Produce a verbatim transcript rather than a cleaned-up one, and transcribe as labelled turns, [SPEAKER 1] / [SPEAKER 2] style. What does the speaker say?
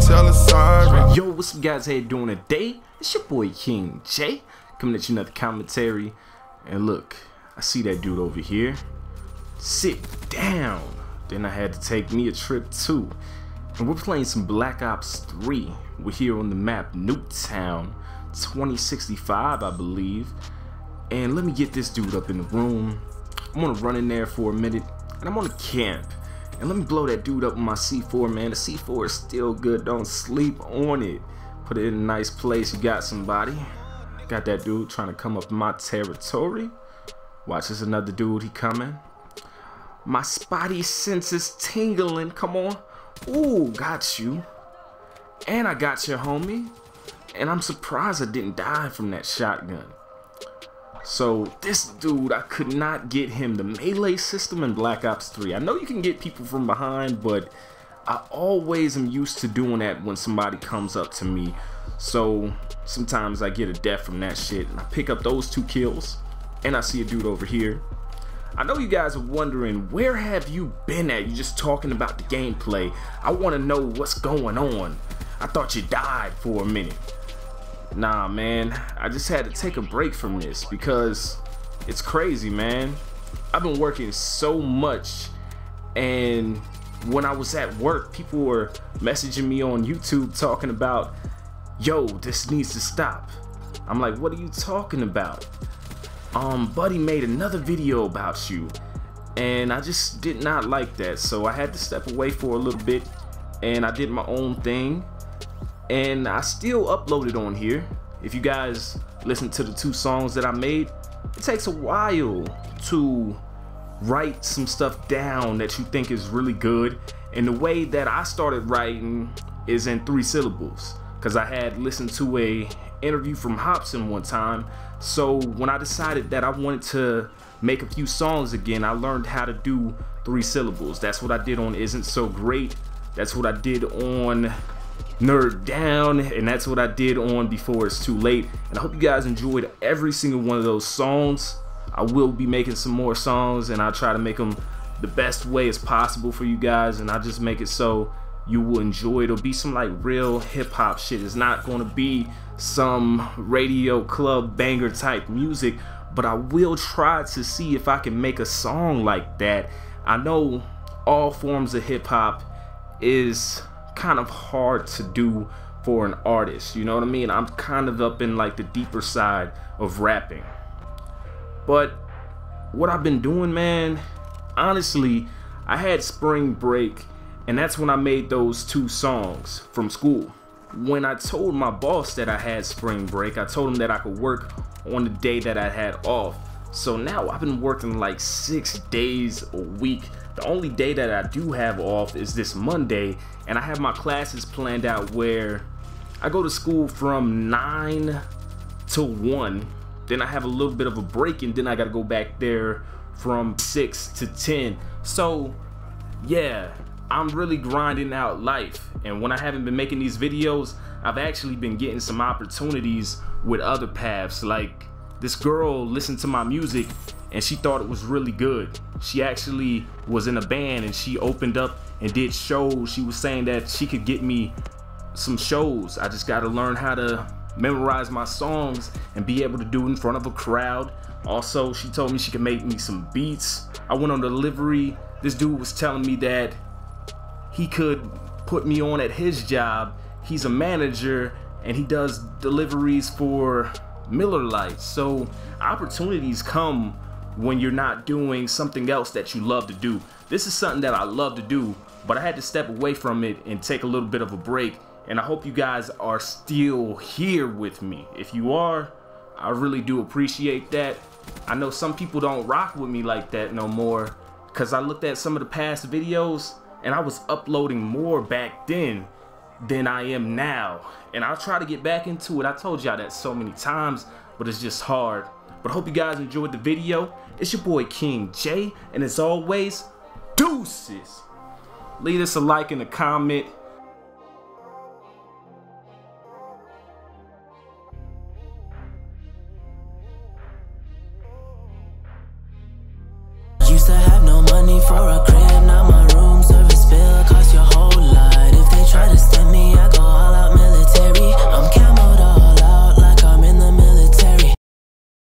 [SPEAKER 1] tell a siren.
[SPEAKER 2] Yo, what's up guys, how you doing today? It's your boy King J, coming at you another commentary. And look, I see that dude over here. Sit down. Then I had to take me a trip too. And we're playing some Black Ops three. We're here on the map Nuketown twenty sixty-five, I believe. And let me get this dude up in the room. I'm gonna run in there for a minute and I'm gonna camp. And let me blow that dude up with my C four, man. The C four is still good. Don't sleep on it. Put it in a nice place. You got somebody. Got that dude trying to come up my territory. Watch, there's another dude. He coming. My spotty senses tingling. Come on. Ooh, got you. And I got your homie. And I'm surprised I didn't die from that shotgun. So this dude, I could not get him. The melee system in Black Ops three. I know you can get people from behind, but I always am used to doing that when somebody comes up to me. So sometimes I get a death from that shit. And I pick up those two kills. And I see a dude over here. I know you guys are wondering, where have you been at? You're just talking about the gameplay. I want to know what's going on. I thought you died for a minute. Nah, man, I just had to take a break from this because it's crazy, man. I've been working so much, and when I was at work, people were messaging me on YouTube talking about, yo, this needs to stop. I'm like, what are you talking about? Um, buddy made another video about you, and I just did not like that, so I had to step away for a little bit, and I did my own thing. And I still upload it on here. If you guys listen to the two songs that I made, it takes a while to write some stuff down that you think is really good. And the way that I started writing is in three syllables, because I had listened to a interview from Hobson one time. So when I decided that I wanted to make a few songs again, I learned how to do three syllables. That's what I did on Isn't So Great. That's what I did on Nerd Down, and that's what I did on Before It's Too Late. And I hope you guys enjoyed every single one of those songs. I will be making some more songs, and I'll try to make them the best way as possible for you guys, and I'll just make it so you will enjoy it. It'll be some like real hip-hop shit. It's not going to be some radio club banger type music, but I will try to see if I can make a song like that. I know all forms of hip-hop is kind of hard to do for an artist, you know what I mean? I'm kind of up in like the deeper side of rapping, but what I've been doing, man, honestly, I had spring break, and that's when I made those two songs from school. When I told my boss that I had spring break, I told him that I could work on the day that I had off. So now I've been working like six days a week. The only day that I do have off is this Monday, and I have my classes planned out where I go to school from nine to one, then I have a little bit of a break, and then I gotta go back there from six to ten. So yeah, I'm really grinding out life, and when I haven't been making these videos, I've actually been getting some opportunities with other paths. Like, this girl listened to my music and she thought it was really good. She actually was in a band and she opened up and did shows. She was saying that she could get me some shows. I just got to learn how to memorize my songs and be able to do it in front of a crowd. Also, she told me she could make me some beats. I went on delivery. This dude was telling me that he could put me on at his job. He's a manager and he does deliveries for Miller Lite. So opportunities come when you're not doing something else that you love to do. This is something that I love to do, but I had to step away from it and take a little bit of a break, and I hope you guys are still here with me. If you are, I really do appreciate that. I know some people don't rock with me like that no more, because I looked at some of the past videos and I was uploading more back then than I am now, and I'll try to get back into it. I told y'all that so many times, but it's just hard. But I hope you guys enjoyed the video. It's your boy King J, and as always, deuces. Leave us a like and a comment.